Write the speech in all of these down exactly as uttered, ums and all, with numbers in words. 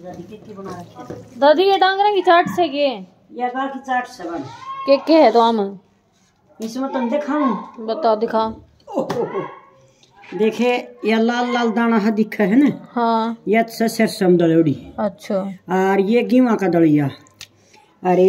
दादी ये डांगरा की चाट से के या गाल की चाट से बन के के है तो हम इसमें तुम दिखाऊं बताओ दिखा। देखे ये लाल लाल दाना है दिखा है ना। हाँ ये सरसम दलौड़ी। अच्छा और ये गेवा का दलिया। अरे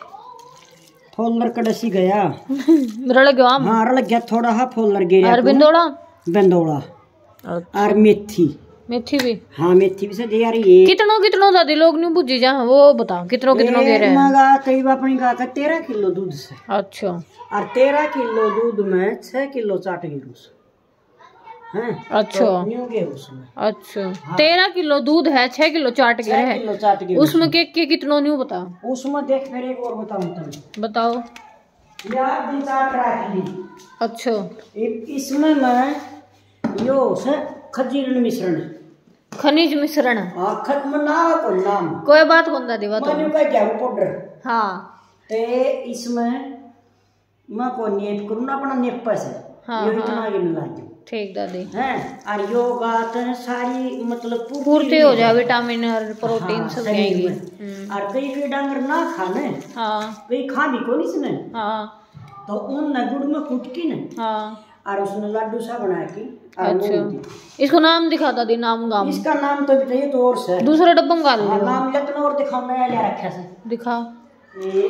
फोल्डर कड़सी गया रल गया हाँ रल गया थोड़ा हा फोल्डर गिरा और बिंदोड़ा बिंदोड़ा अच्छा। और मेथी मेथी भी हाँ मेथी भी से दे यार ये कितनों कितनों दादी लोग नहीं बुझी जा वो बता कितनों कितनों दे रहे हैं। मगा कई अपनी गा का तेरह किलो दूध से। अच्छा और तेरह किलो दूध में छह किलो चाट गिरू हैं। अच्छा तो उसमें अच्छा हाँ। तेरह किलो दूध है छह किलो चाट गिरे है किलो चाट गिरू उसमें के के कितनों नहीं बता उसमें देख फिर एक और बताऊं तुम्हें बताओ यार दिन चाट रख ली। अच्छा इसमें मैं यो से खजीर मिश्रण खनिज मिश्रण खत मना को नाम कोई बात कौन दादी बात मैंने का क्या पाउडर हाँ ते इसमें मैं को नेप करूँ ना अपना नेप पर से हाँ यो इतना ये मिला दूं ठीक दादी हैं और योगा तो सारी मतलब पूर्ति हो जाए विटामिन और प्रोटीन हाँ, सब जाएगी और कई कई डांगर ना खाने हाँ कई खा भी को नहीं सुने हाँ तो उन न गुड़ में कुटकी ने हाँ और उसने लड्डू सा बना के अच्छा इसको नाम दिखा दादी नाम गाम इसका नाम तो बताइए तो और से दूसरा डब्बा में गाल हाँ, नाम लेतना और दिखा मैं ले रखा से दिखा ये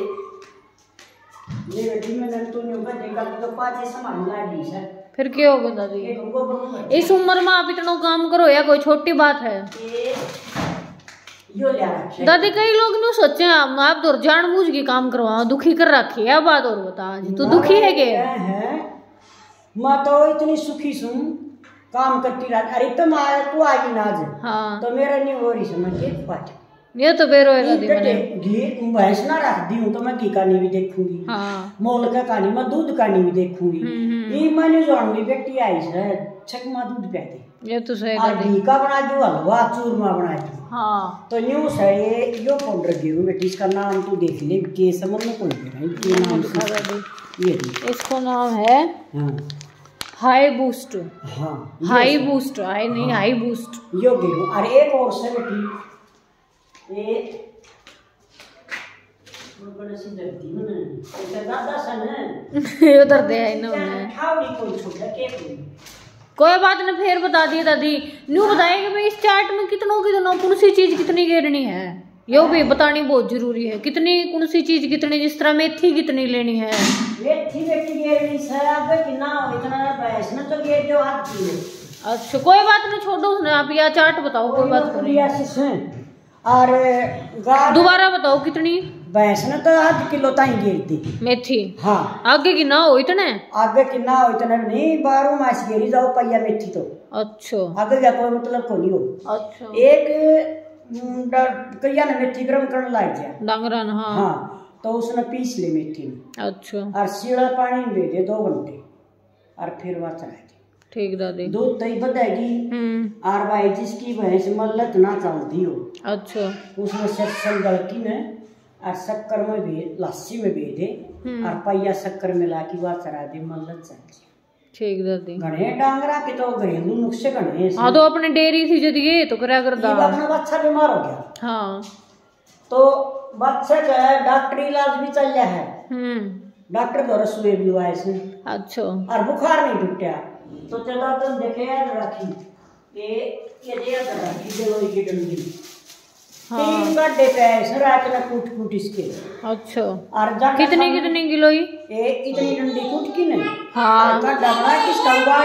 ये बेटी में तो नहीं होगा देखा तो पाँच ऐसा मामला डी से फिर क्या होगा दादी इस उम्र में आप इतना काम करो या कोई छोटी बात है यो ले रखा दादी कई लोग नहीं सोचे हम आप तो जानबूझ के काम करवाओ दुखी कर रखी है बात और बता तू दुखी है क्या है मैं तो इतनी सुखी सुन काम करती रह अरे तुम आया तू आगी ना आज हाँ तो मेरा नहीं हो रही समझ के पाट ये तो बेरो है दादी मैंने घी भैंस ना रख दी हूँ तो मैं घी कहानी भी देखूंगी हाँ मोल का कहानी मैं दूध कहानी भी देखूंगी ये मैंने जानवी बेटी आई है छकमा दूध पीते ये तो सही दादी घी का बना दो हलवा चूरमा बना दो हाँ तो न्यू है ये यो पाउडर गिरू बेटी इसका नाम तू देख ले के समझ में कोई नहीं के नाम से ये इसको नाम है हाँ हाई बूस्ट हाँ हाई बूस्ट हाई नहीं हाई बूस्ट यो गिरू और एक और से बेटी ये वो बड़ा सी दर्दी में ना दादा सन ये उधर दे है ना मैंने खाओ नहीं कोई छोटा के कोई बात नहीं फिर बता दिए दादी न्यू बताएंगे भाई इस चाट में कितनों कितनों कौन सी चीज कितनी गिरनी है यो भी बतानी बहुत जरूरी है कितनी कौन सी चीज कितनी जिस तरह मेथी कितनी लेनी है मेथी बेटी गिरनी है अब कितना इतना पैसा ना तो गिर दो हाथ की अच्छा कोई बात नहीं छोड़ो उसने आप या चाट बताओ कोई बात नहीं और दोबारा बताओ कितनी भैंस ने तो आध किलो ताई गिरती मेथी हाँ आगे की ना हो इतने आगे की ना हो इतने नहीं बारह मास गिरी जाओ पैया मेथी तो अच्छा आगे का कोई मतलब को नहीं हो अच्छा एक कैया ने मेथी गरम करने लग गया डांगरा हाँ हाँ तो उसने पीस ली मेथी में अच्छा और सीढ़ा पानी में दे दो घंटे और फिर वह चढ़ा ठीक दादी दूध तई बदेगी और भाई जिसकी भैंस मल्लत ना चलती हो अच्छा उसमें सरसम गलकी में और शक्कर में भी लस्सी में भी दे और पैया शक्कर मिला के वह चढ़ा दे मल्लत चलती ठीक दादी घने डांगरा के तो घरेलू नुस्खे घने हाँ तो अपने डेयरी थी जब ये तो करा कर दा अपना बच्चा बीमार हो गया हाँ तो बच्चे का डॉक्टरी इलाज भी चल रहा है हम्म डॉक्टर द्वारा सुई भी हुआ है अच्छा और बुखार नहीं टूटा तो चला तुम देखे रखी ये ये दे रखी जलोई की डंडी हाँ तीन गड्ढे पे ऐसे रात में कूट कूट इसके अच्छा और कितनी कितनी किलो ही ये इतनी डंडी कूट की नहीं हाँ गड्ढा बना किसका उगा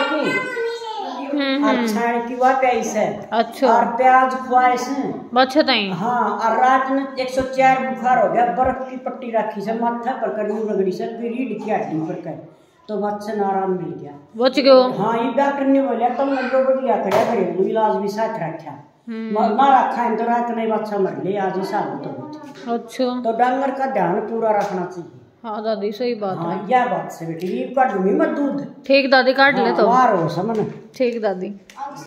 की और छाड़ की हुआ प्याज है अच्छा और प्याज खुआए से अच्छा ताई हाँ और रात में एक सौ चार बुखार हो गया बर्फ की पट्टी रखी से माथा पर कर रगड़ी से रीढ़ की हड्डी पर कर तो बच्चे ने आराम मिल गया बच गयो हाँ ये डॉक्टर ने बोला तुम जो बढ़िया खड़ा घरेलू इलाज भी साथ रखा ना रखा है तो रात नहीं बच्चा मर ले आज ही साल तो अच्छा तो डांगर का ध्यान पूरा रखना चाहिए हाँ दादी सही बात हाँ, है यह बात से बेटी काट लूंगी मैं दूध ठीक दादी काट ले तो मारो समझ ठीक दादी।